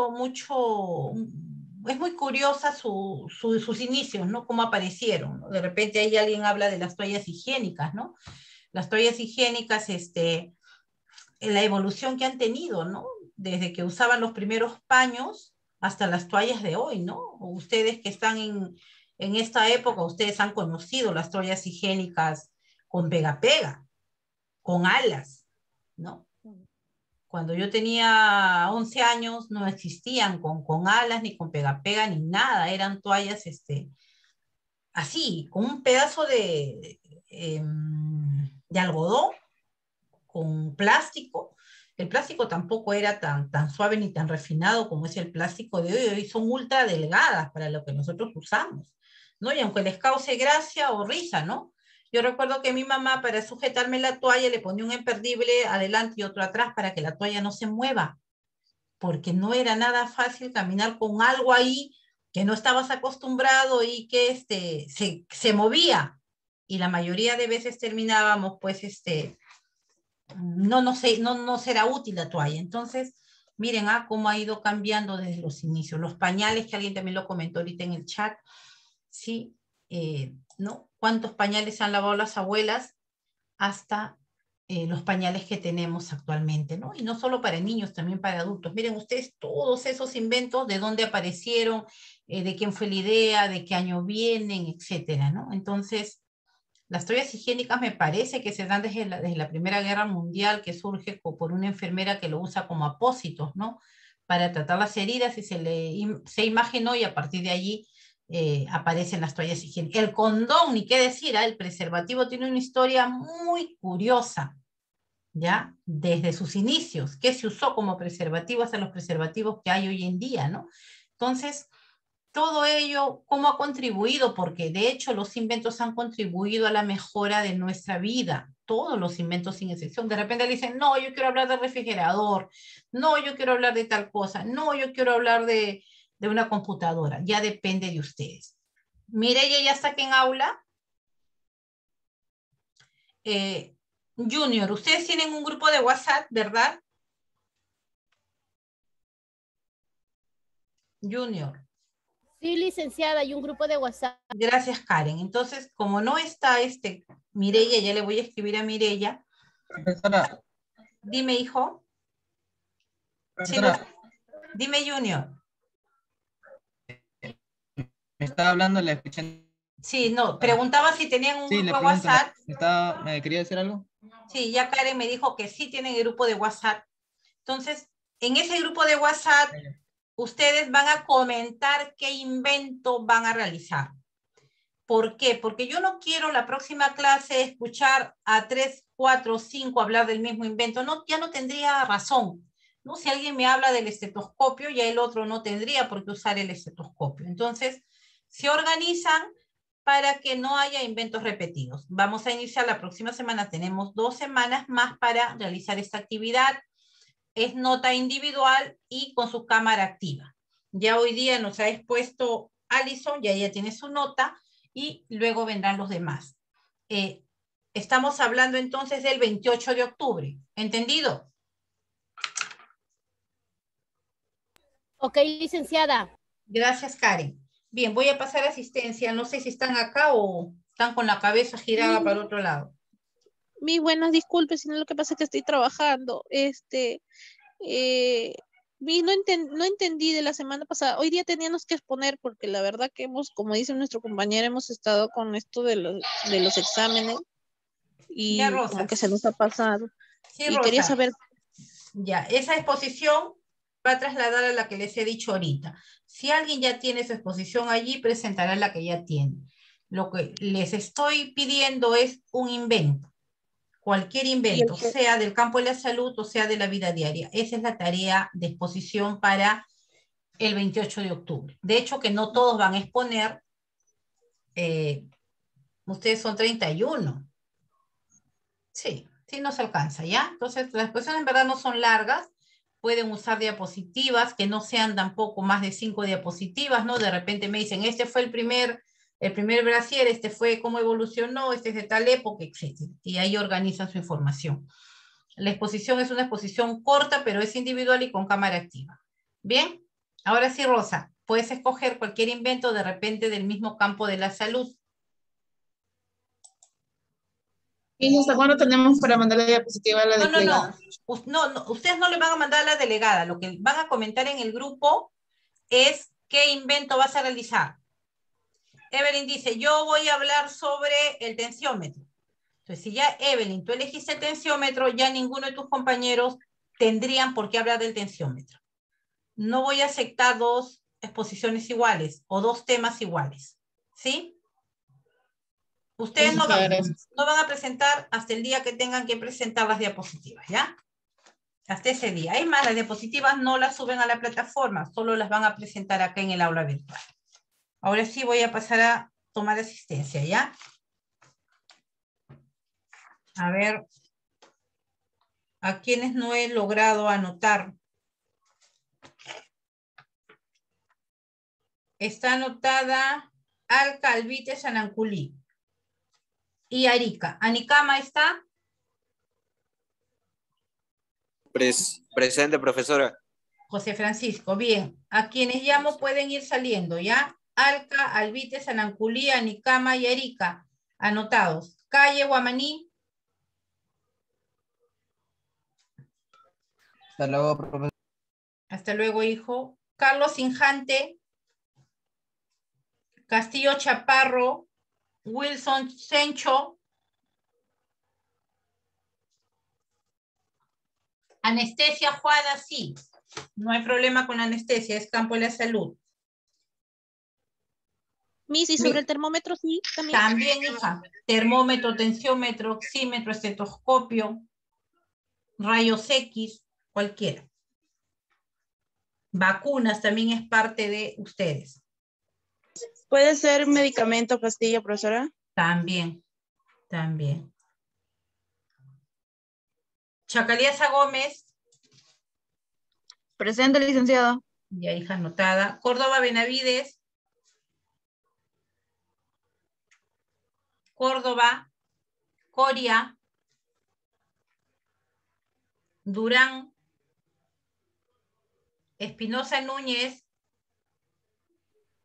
es muy curiosa sus inicios, ¿no? Cómo aparecieron, ¿no? De repente ahí alguien habla de las toallas higiénicas, ¿no? Las toallas higiénicas, la evolución que han tenido, ¿no? Desde que usaban los primeros paños hasta las toallas de hoy, ¿no? Ustedes que están en esta época, ustedes han conocido las toallas higiénicas con pega-pega, con alas, ¿no? Cuando yo tenía 11 años no existían con alas, ni con pega-pega, ni nada. Eran toallas así, con un pedazo de algodón, con plástico. El plástico tampoco era tan suave ni tan refinado como es el plástico de hoy. Hoy son ultra delgadas para lo que nosotros usamos, ¿no? Y aunque les cause gracia o risa, ¿no? Yo recuerdo que mi mamá, para sujetarme la toalla, le ponía un imperdible adelante y otro atrás para que la toalla no se mueva, porque no era nada fácil caminar con algo ahí que no estabas acostumbrado y que se movía. Y la mayoría de veces terminábamos, pues, no será útil la toalla. Entonces, miren, cómo ha ido cambiando desde los inicios. Los pañales, que alguien también lo comentó ahorita en el chat, ¿sí? ¿No? ¿Cuántos pañales han lavado las abuelas hasta los pañales que tenemos actualmente, ¿no? Y no solo para niños, también para adultos. Miren ustedes todos esos inventos, de dónde aparecieron, de quién fue la idea, de qué año vienen, etcétera, ¿no? Entonces, las toallas higiénicas me parece que se dan desde la Primera Guerra Mundial, que surge por una enfermera que lo usa como apósitos, ¿no? Para tratar las heridas y se imaginó y a partir de allí aparecen las toallas higiénicas. El condón, ni qué decir, el preservativo tiene una historia muy curiosa, ¿ya? Desde sus inicios, que se usó como preservativo hasta los preservativos que hay hoy en día, ¿no? Entonces, todo ello, ¿cómo ha contribuido? Porque de hecho los inventos han contribuido a la mejora de nuestra vida. Todos los inventos sin excepción. De repente le dicen, no, yo quiero hablar del refrigerador. No, yo quiero hablar de tal cosa. No, yo quiero hablar de una computadora. Ya depende de ustedes. Mireya ya está aquí en aula. Junior, ustedes tienen un grupo de WhatsApp, ¿verdad? Junior.
Sí, licenciada, hay un grupo de WhatsApp.
Gracias, Karen. Entonces, como no está Mireya, ya le voy a escribir a Mireya.
Profesora.
Dime, hijo. Sí, dime, Junior.
Me estaba hablando, le escuché.
Sí, no, preguntaba si tenían un grupo de WhatsApp.
¿Me quería decir algo?
Sí, ya Karen me dijo que sí tienen el grupo de WhatsApp. Entonces, en ese grupo de WhatsApp, ustedes van a comentar qué invento van a realizar. ¿Por qué? Porque yo no quiero la próxima clase escuchar a 3, 4, 5 hablar del mismo invento. No, ya no tendría razón. ¿No? Si alguien me habla del estetoscopio, ya el otro no tendría por qué usar el estetoscopio. Entonces, se organizan para que no haya inventos repetidos. Vamos a iniciar la próxima semana. Tenemos 2 semanas más para realizar esta actividad. Es nota individual y con su cámara activa. Ya hoy día nos ha expuesto Alison, ya ella tiene su nota, y luego vendrán los demás. Estamos hablando entonces del 28 de octubre. ¿Entendido?
Ok, licenciada.
Gracias, Karen. Bien, voy a pasar asistencia. No sé si están acá o están con la cabeza girada para otro lado.
Mi buenas disculpas, sino lo que pasa es que estoy trabajando. No entendí de la semana pasada. Hoy día teníamos que exponer porque la verdad que como dice nuestro compañero, hemos estado con esto de los exámenes y
ya, Rosa,
como que se nos ha pasado.
Sí,
y
Rosa,
quería saber.
Ya, esa exposición va a trasladar a la que les he dicho ahorita. Si alguien ya tiene su exposición allí, presentará la que ya tiene. Lo que les estoy pidiendo es un invento. Cualquier invento, sea del campo de la salud o sea de la vida diaria. Esa es la tarea de exposición para el 28 de octubre. De hecho, que no todos van a exponer. Ustedes son 31. Sí, sí nos alcanza, ¿ya? Entonces, las exposiciones en verdad no son largas. Pueden usar diapositivas que no sean tampoco más de 5 diapositivas, ¿no? De repente me dicen, este fue el primer brasier, este fue cómo evolucionó, este es de tal época, etc. Y ahí organizan su información. La exposición es una exposición corta, pero es individual y con cámara activa. Bien, ahora sí, Rosa, puedes escoger cualquier invento de repente del mismo campo de la salud.
¿Y hasta cuándo tenemos para mandar la diapositiva a la delegada?
No, ustedes no le van a mandar a la delegada. Lo que van a comentar en el grupo es qué invento vas a realizar. Evelyn dice, yo voy a hablar sobre el tensiómetro. Entonces, si ya, Evelyn, tú elegiste el tensiómetro, ya ninguno de tus compañeros tendrían por qué hablar del tensiómetro. No voy a aceptar 2 exposiciones iguales o 2 temas iguales. ¿Sí? Ustedes no van a presentar hasta el día que tengan que presentar las diapositivas, ¿ya? Hasta ese día. Es más, las diapositivas no las suben a la plataforma, solo las van a presentar acá en el aula virtual. Ahora sí voy a pasar a tomar asistencia, ¿ya? A ver, a quienes no he logrado anotar. Está anotada Alca, Albite, Sananculí y Arica. ¿Anicama está?
Presente, profesora.
José Francisco, bien. A quienes llamo pueden ir saliendo, ¿ya? Alca, Albite, Sananculí, Anicama y Arica. Anotados. Calle, Guamaní.
Hasta luego, profesor.
Hasta luego, hijo. Carlos Injante. Castillo Chaparro. Wilson Sencho. Anestesia Juana, sí. No hay problema con la anestesia, es campo de la salud.
Miss, ¿y sobre el termómetro sí?
También, hija. Termómetro, tensiómetro, oxímetro, estetoscopio, rayos X, cualquiera. Vacunas también es parte de ustedes.
¿Puede ser medicamento, pastilla, profesora?
También, también. Chacaliasa Gómez.
Presente, licenciado.
Ya, hija anotada. Córdoba Benavides. Córdoba. Coria. Durán. Espinosa Núñez.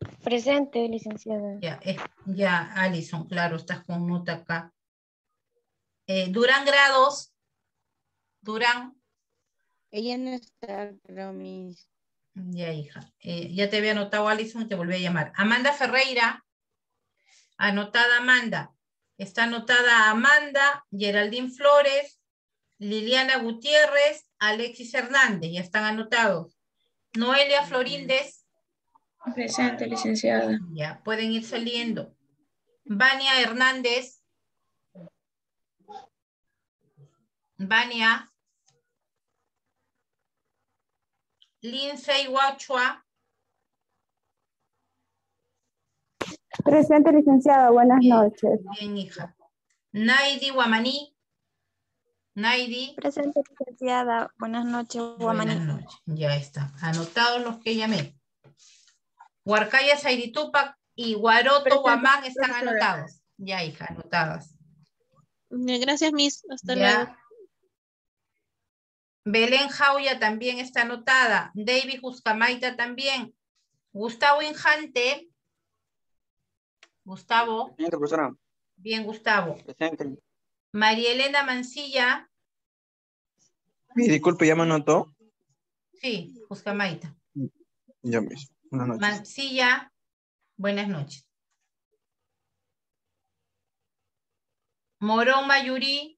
Presente, licenciada.
Ya, Alison, claro, estás con nota acá. Durán Grados. Durán.
Ella no está, pero mis...
Ya, hija. Ya te había anotado, Alison, te volví a llamar. Amanda Ferreira. Anotada Amanda. Está anotada Amanda, Geraldine Flores, Liliana Gutiérrez, Alexis Hernández. Ya están anotados. Noelia Floríndez.
Presente, licenciada.
Ya, pueden ir saliendo. Vania Hernández. Vania. Lindsay Wachua.
Presente, licenciada. Buenas noches.
Bien, hija. Naidi Guamaní. Naidi.
Presente, licenciada. Buenas noches, Guamaní.
Buenas noches. Ya está. Anotados los que llamé. Huarcaya Sairitupac y Guaroto Guamán están anotados. Ya, hija, anotadas.
Gracias, Miss. Hasta
Ya.
luego.
Belén Jauya también está anotada. David Juscamaita también. Gustavo Injante. Gustavo.
Presente, profesora.
Bien, Gustavo.
Presente.
María Elena Mancilla.
Disculpe, ¿ya me anotó?
Sí, Juscamaita.
Ya mismo. Buenas noches.
Mancilla. Buenas noches. Morón Mayurí.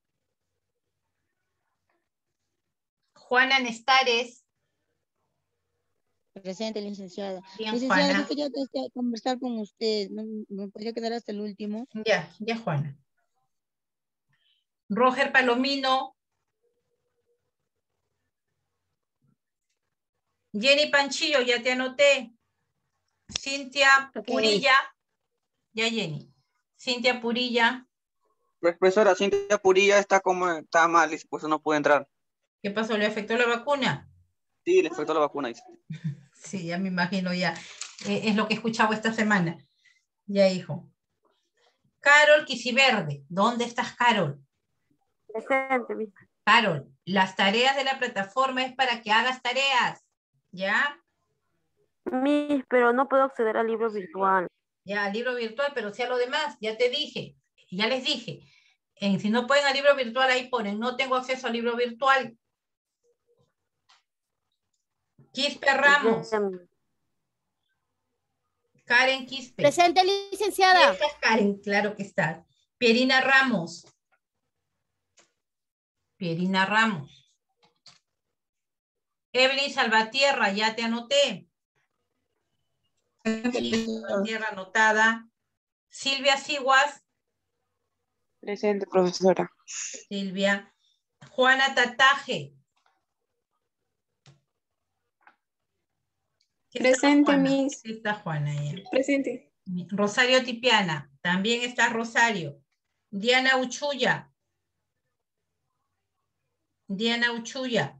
Juana Nestares.
Presente, licenciada.
Bien,
Licenciada,
Juana.
yo quería conversar con usted. ¿No me podría quedar hasta el último?
Ya, Juana. Roger Palomino. Jenny Panchillo, ya te anoté. Cintia Purilla. Ya, Jenny. Cintia Purilla.
Profesora, Cintia Purilla está mal, y por eso no puede entrar.
¿Qué pasó? ¿Le afectó la vacuna?
Sí, le afectó la vacuna, dice.
Sí, ya me imagino ya. Es lo que he escuchado esta semana. Ya, hijo. Carol Quisiverde. ¿Dónde estás, Carol?
Presente, miss.
Carol, las tareas de la plataforma es para que hagas tareas. ¿Ya?
Miss, pero no puedo acceder al libro virtual.
Ya, al libro virtual, pero sí a lo demás. Ya te dije. Ya les dije. Si no pueden al libro virtual, ahí ponen, no tengo acceso al libro virtual. Quispe Ramos. Karen Quispe.
Presente, licenciada.
¿Estás, Karen? Claro que estás. Pierina Ramos. Pierina Ramos. Evelyn Salvatierra, ya te anoté. Salvatierra anotada. Silvia Siguas.
Presente, profesora.
Silvia. Juana Tataje.
Presente, Miss.
Sí está Juana ya.
Presente.
Rosario Tipiana. También está Rosario. Diana Uchuya. Diana Uchuya.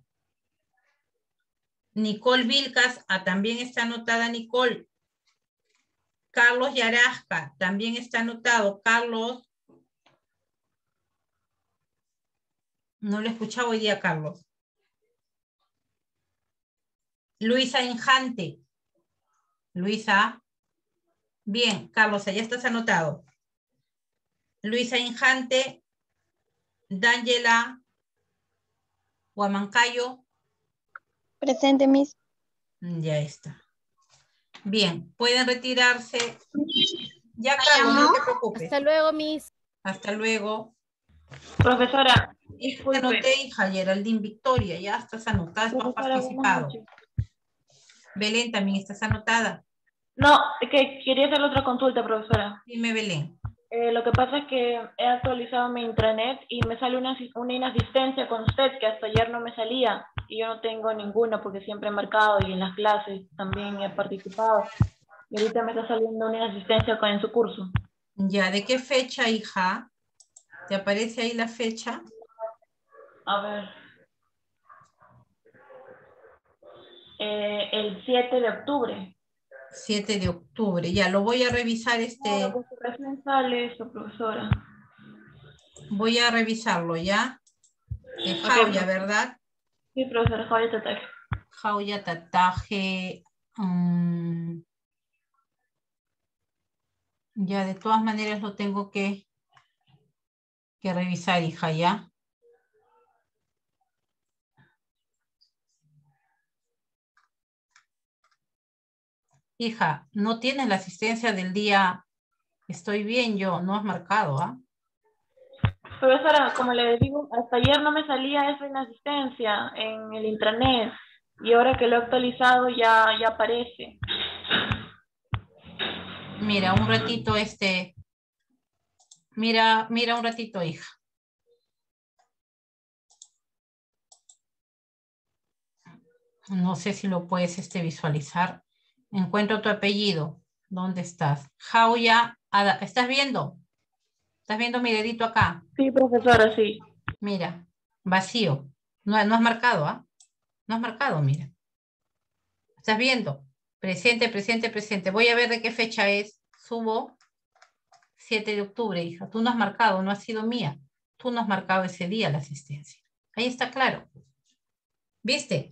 Nicole Vilcas. También está anotada Nicole. Carlos Yarasca. También está anotado. Carlos. No lo he escuchado hoy día, Carlos. Luisa Injante. Luisa. Bien, Carlos, ya estás anotado. Luisa Injante. D'Angela Huamancayo.
Presente, Miss.
Ya está. Bien, pueden retirarse. Ya, Carlos, no te preocupes.
Hasta luego, Miss.
Hasta luego.
Profesora,
Te anoté, hija, Geraldine Victoria, ya estás anotada, has participado. Belén, también estás anotada.
No, que quería hacer otra consulta, profesora.
Dime, Belén.
Lo que pasa es que he actualizado mi intranet y me sale una inasistencia con usted que hasta ayer no me salía y yo no tengo ninguna porque siempre he marcado y en las clases también he participado. Y ahorita me está saliendo una inasistencia en su curso.
Ya, ¿de qué fecha, hija? ¿Te aparece ahí la fecha?
A ver. El 7 de octubre.
7 de octubre, ya, lo voy a revisar
No, recién sale eso, profesora.
Voy a revisarlo, ¿ya? Jauya, ¿verdad?
Sí, profesora, Jauya Tataje.
Jauya Tataje. Ya, de todas maneras lo tengo que revisar, hija, ¿ya? Hija, no tienes la asistencia del día. Estoy bien yo, no has marcado, ¿ah?
Profesora, como le digo, hasta ayer no me salía esa inasistencia en el intranet y ahora que lo he actualizado ya aparece.
Mira, un ratito mira un ratito, hija. No sé si lo puedes visualizar. Encuentro tu apellido. ¿Dónde estás? Jauya Ada. ¿Estás viendo? ¿Estás viendo mi dedito acá?
Sí, profesora, sí.
Mira, vacío. No has marcado, ¿ah? No has marcado, mira. ¿Estás viendo? Presente, presente, presente. Voy a ver de qué fecha es. Subo 7 de octubre, hija. Tú no has marcado, no ha sido mía. Tú no has marcado ese día la asistencia. Ahí está claro. ¿Viste?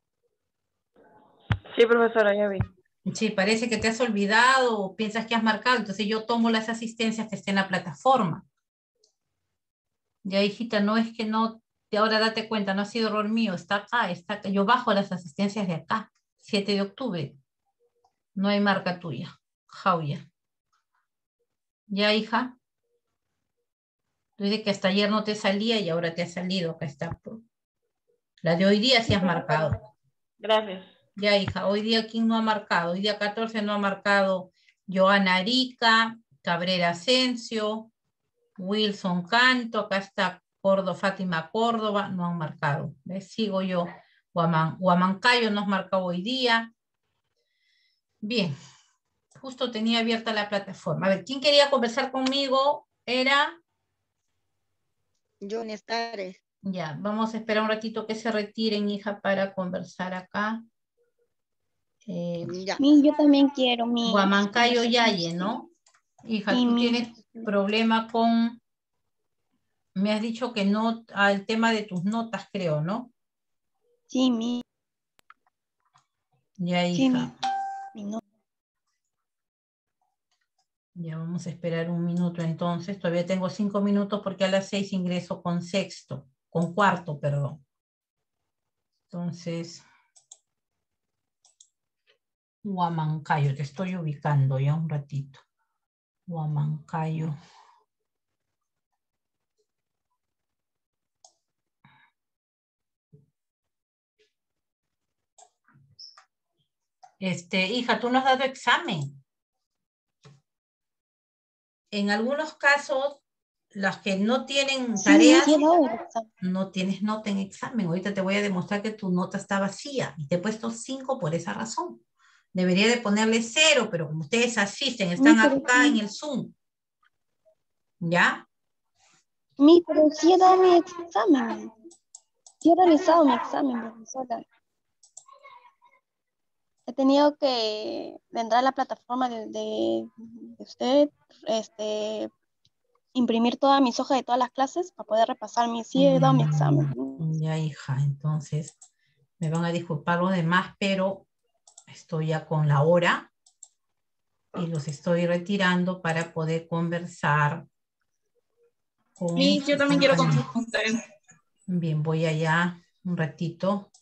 Sí, profesora, ya vi.
Sí, parece que te has olvidado o piensas que has marcado. Entonces yo tomo las asistencias que estén en la plataforma. Ya, hijita, no es que no, ahora date cuenta, no ha sido error mío, está acá, está acá. Yo bajo las asistencias de acá, 7 de octubre. No hay marca tuya, Jauya. Ya, hija. Dice que hasta ayer no te salía y ahora te ha salido, acá está. La de hoy día sí has marcado.
Gracias.
Ya, hija, hoy día ¿quién no ha marcado? Hoy día 14 no ha marcado Joana Arica, Cabrera Asensio, Wilson Canto, acá está Fátima Córdoba, no han marcado. ¿Ves? Sigo yo. Huamancayo nos marcó hoy día. Bien, justo tenía abierta la plataforma. A ver, ¿quién quería conversar conmigo? Era...
Johnny Estares.
Ya, vamos a esperar un ratito que se retiren, hija, para conversar acá.
Ya.
Yo también quiero mi...
Huamancayo Yaye, ¿no? Hija,
Sí,
tú tienes problema con... Me has dicho que no, al tema de tus notas, creo, ¿no?
Sí,
Ya, hija.
Mi no.
Ya vamos a esperar un minuto entonces. Todavía tengo 5 minutos porque a las 6 ingreso con cuarto, perdón. Entonces, Huamancayo, te estoy ubicando ya un ratito. Huamancayo. Hija, tú no has dado examen. En algunos casos, las que no tienen tareas, no tienes nota en examen. Ahorita te voy a demostrar que tu nota está vacía y te he puesto 5 por esa razón. Debería de ponerle 0, pero como ustedes asisten, están acá en el Zoom. ¿Ya?
Pero sí he dado mi examen. Sí he realizado mi examen, profesora. He tenido que entrar a la plataforma de usted, imprimir todas mis hojas de todas las clases para poder repasar sí he dado mi examen.
Ya, hija, entonces me van a disculpar los demás, pero estoy ya con la hora y los estoy retirando para poder conversar con...
Yo también quiero conversar con usted.
Bien, voy allá un ratito.